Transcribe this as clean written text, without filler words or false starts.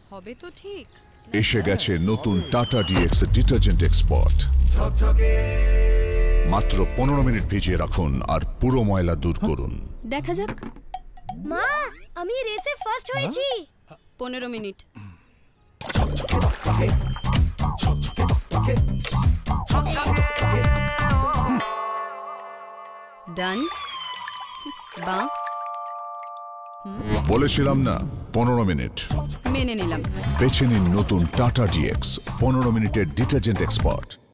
হবে তো ঠিক। এসে গেছে নতুন টাটা ডিএক্স ডিটারজেন্ট এক্সপার্ট। মাত্র 15 মিনিট ভিজিয়ে রাখুন আর পুরো ময়লা দূর করুন। দেখা যাক। মা, আমি রেসে ফার্স্ট হয়েছি। 15 মিনিট। ডান। বাঁ। বলেছিলাম না 15 মিনিট। মেনে নিলাম। বেছে নিন নতুন টাটা ডিএক্স 15 মিনিটের ডিটারজেন্ট এক্সপার্ট।